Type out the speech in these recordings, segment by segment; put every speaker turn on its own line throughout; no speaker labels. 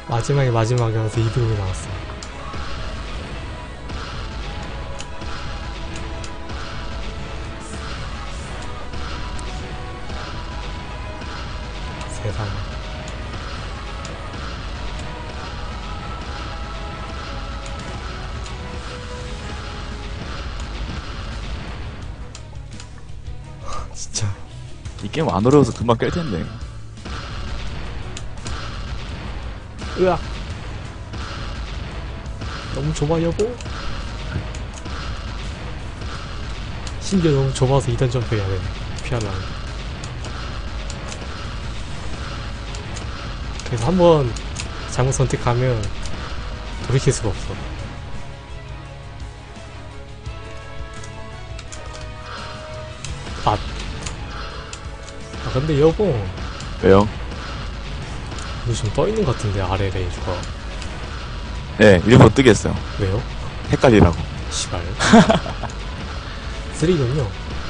마지막에 와서 200이 나왔어. 세상에. 진짜
이 게임 안 어려워서 금방 깰 텐데.
으악. 너무 좁아 여보. 심지어 너무 좁아서 2단 점프 해야 돼. 피하려면. 그래서 한번 잘못 선택하면 돌이킬 수가 없어. 근데 여보,
왜요?
이거 좀 떠있는 것 같은데 아래 레이저가.
네, 일부러 뜨겠어요.
왜요?
헷갈리라고.
시발. 쓰리군요.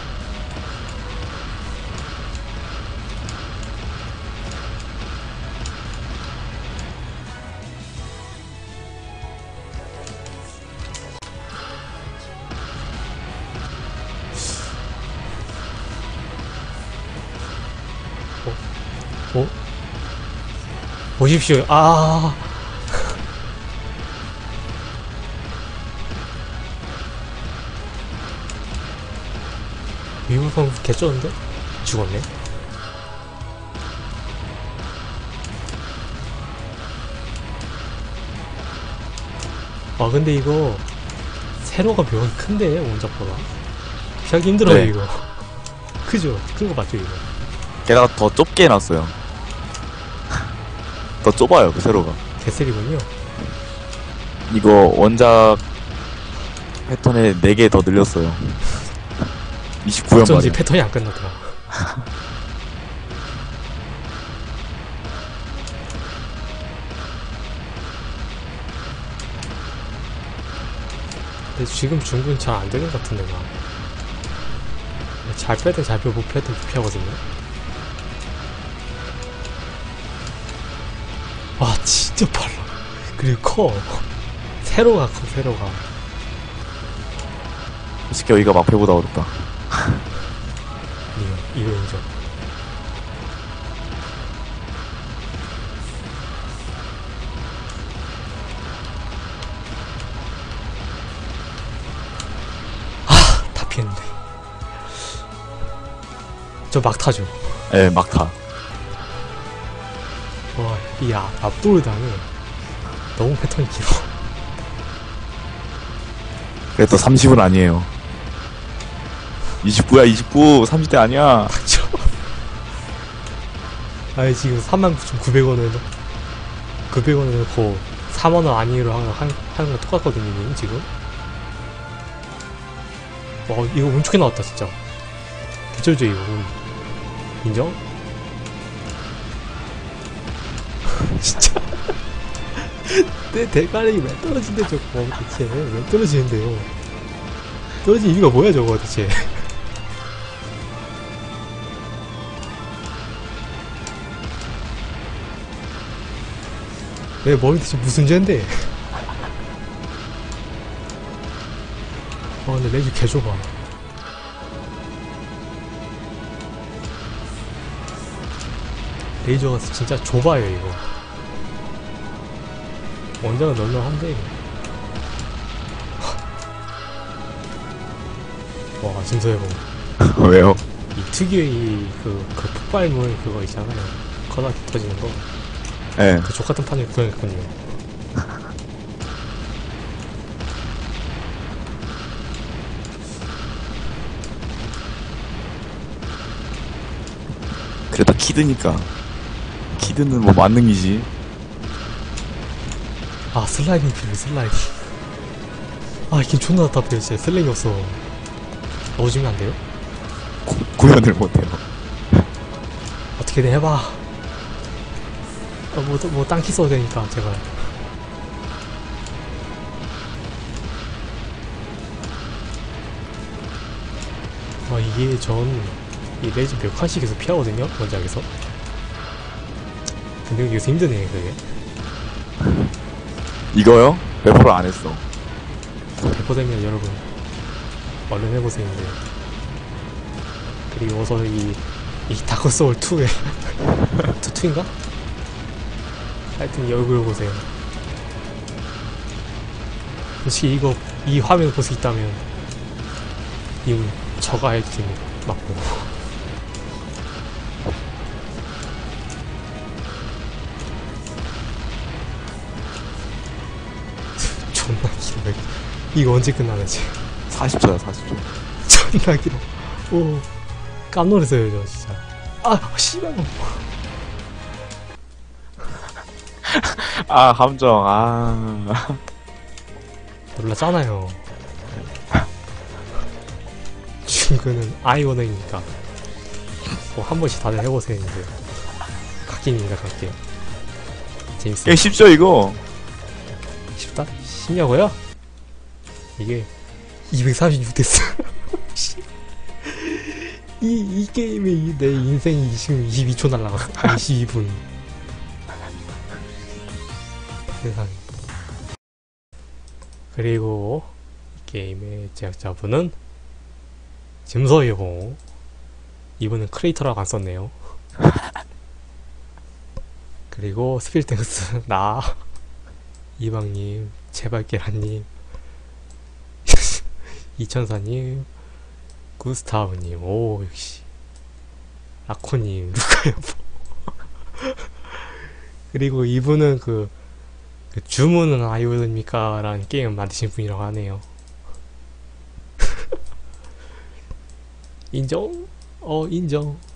어? 보십시오. 아. 미국 선수 개쩌는데? 죽었네? 아 근데 이거 세로가 묘하게 큰데 원작보다 피하기 힘들어요.
네.
이거 크죠? 큰 거 맞죠 이거?
게다가 더 좁게 해놨어요. 더 좁아요, 그 세로가.
개셀이군요.
이거 원작 패턴에 4개 더 늘렸어요. 29연
어쩐지
말이야.
패턴이 안 끝나더라. 근데 지금 중군 잘 안 되는 것 같은데 나. 잘 빼든 잘 빼고 못 빼든 피하거든요. 와 진짜 빨라. 그리고 커. 세로가 커. 세로가.
솔직히 여기가 마패보다 어렵다.
이거 인정. 다 피했는데. 저 막타죠.
예, 막타.
와, 이 앞돌다는 너무 패턴이 길어.
그래도 30은 아니에요. 29야, 29. 30대 아니야.
맞죠? 아니, 지금 39,900원을 900원을 넣고 4만원 아니로 하는 거 똑같거든요, 님, 지금. 와, 이거 엄청 나왔다, 진짜. 개쩔죠, 이거. 인정? 진짜. 내 대가리 왜 떨어진대, 저거, 대체. 왜 떨어지는데요? 떨어진 이유가 뭐야, 저거, 대체. 내 머리 대체 무슨 죄인데? 근데 레이저 개 좁아. 레이저가 진짜 좁아요, 이거. 원작은 널널한데. 와, 진서해보.
왜요?
이 특유의 그 폭발물 그거 있잖아요. 커다랗게 터지는 거.
예.
그 족같은 판을 구현했군요.
그래도 키드니까. 키드는 뭐 만능이지.
아, 슬라이딩 필요, 슬라이딩. 아, 이게 존나 답답해요, 진짜. 슬랭이 없어. 넣어주면 안 돼요?
구현을 못해요.
어떻게든 해봐. 뭐, 땅키 써야 되니까, 제발. 이게 이 레이저 몇 칸씩에서 피하거든요? 원작에서. 근데 여기서 힘드네, 그게.
이거요? 배포를 안 했어.
배포되면 여러분 얼른 해보세요. 이제. 그리고 어서 이 다크 소울 2에 2인가? 하여튼 이 얼굴 보세요. 솔직히 이거 이 화면 볼 수 있다면 이건 저가 해주십니다. 맞고. 존나 길어. 이거 언제 끝나나 지금.
40초야, 40초.
존나 길어. 오, 깜놀했어요 저 진짜. 아 씨발.
아, 함정, 아.
놀랐잖아요. 중근은 아이오너니까 뭐 한 번씩 다들 해보세요. 이제 갓게임입니다. 갓게임 재밌어요.
게임 쉽죠, 이거?
쉽다? 쉽냐고요? 이게 236대스. 이 게임이 내 인생이 지금 22초 날라갔어. 22분. 세상에. 그리고 이 게임의 제작자분은 짐서이고, 이분은 크리에이터라고 안 썼네요. 그리고 스필땡스 나 이방님, 제발계란님, 이천사님, 구스타우님, 오 역시 라코님, 루카여보. 그리고 이분은 그 주문은 아이오입니까? 라는 게임 만드신 분이라고 하네요. 인정? 인정.